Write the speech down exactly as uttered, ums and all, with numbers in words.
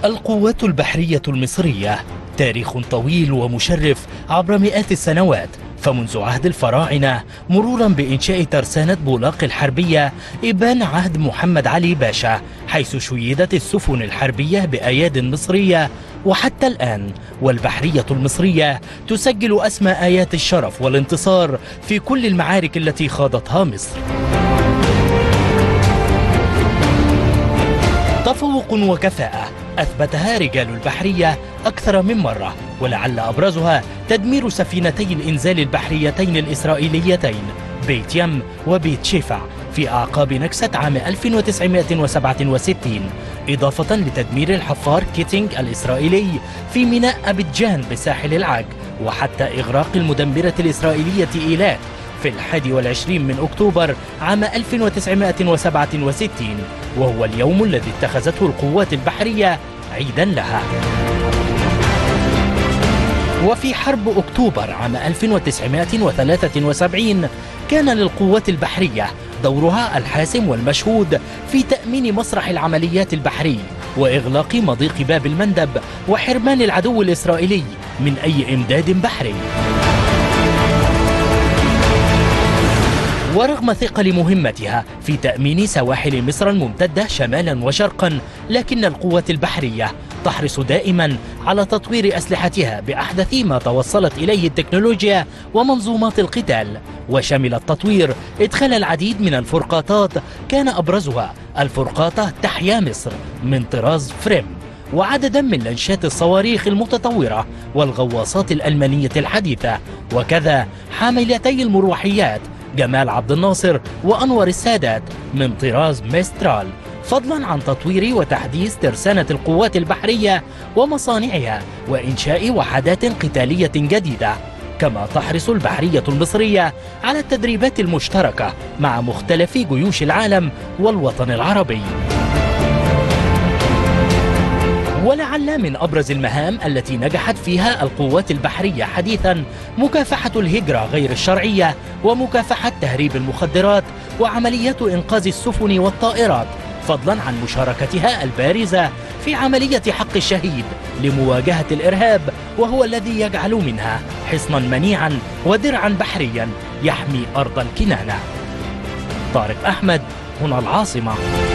القوات البحرية المصرية تاريخ طويل ومشرف عبر مئات السنوات، فمنذ عهد الفراعنة مرورا بإنشاء ترسانة بولاق الحربية إبان عهد محمد علي باشا، حيث شيدت السفن الحربية بأياد مصرية، وحتى الآن والبحرية المصرية تسجل أسمى آيات الشرف والانتصار في كل المعارك التي خاضتها مصر. تفوق وكفاءة أثبتها رجال البحرية أكثر من مرة، ولعل أبرزها تدمير سفينتي الإنزال البحريتين الإسرائيليتين بيت يم وبيت شفع في أعقاب نكسة عام ألف وتسعمئة وسبعة وستين، إضافة لتدمير الحفار كيتينغ الإسرائيلي في ميناء أبيجان بساحل العاج، وحتى إغراق المدمرة الإسرائيلية إيلات في الحادي والعشرين من أكتوبر عام ألف وتسعمئة وسبعة وستين، وهو اليوم الذي اتخذته القوات البحرية عيدا لها. وفي حرب أكتوبر عام ألف وتسعمئة وثلاثة وسبعين كان للقوات البحرية دورها الحاسم والمشهود في تأمين مسرح العمليات البحري وإغلاق مضيق باب المندب وحرمان العدو الإسرائيلي من أي إمداد بحري. ورغم ثقل مهمتها في تأمين سواحل مصر الممتدة شمالا وشرقا، لكن القوات البحرية تحرص دائما على تطوير أسلحتها بأحدث ما توصلت إليه التكنولوجيا ومنظومات القتال، وشمل التطوير إدخال العديد من الفرقاطات، كان أبرزها الفرقاطة تحيا مصر من طراز فريم، وعددا من لانشات الصواريخ المتطورة والغواصات الألمانية الحديثة، وكذا حاملتي المروحيات جمال عبد الناصر وأنور السادات من طراز ميسترال، فضلا عن تطوير وتحديث ترسانة القوات البحرية ومصانعها وإنشاء وحدات قتالية جديدة. كما تحرص البحرية المصرية على التدريبات المشتركة مع مختلف جيوش العالم والوطن العربي. ولعل من أبرز المهام التي نجحت فيها القوات البحرية حديثا مكافحة الهجرة غير الشرعية ومكافحة تهريب المخدرات وعمليات إنقاذ السفن والطائرات، فضلا عن مشاركتها البارزة في عملية حق الشهيد لمواجهة الإرهاب، وهو الذي يجعل منها حصنا منيعا ودرعا بحريا يحمي أرض الكنانة. طارق أحمد، هنا العاصمة.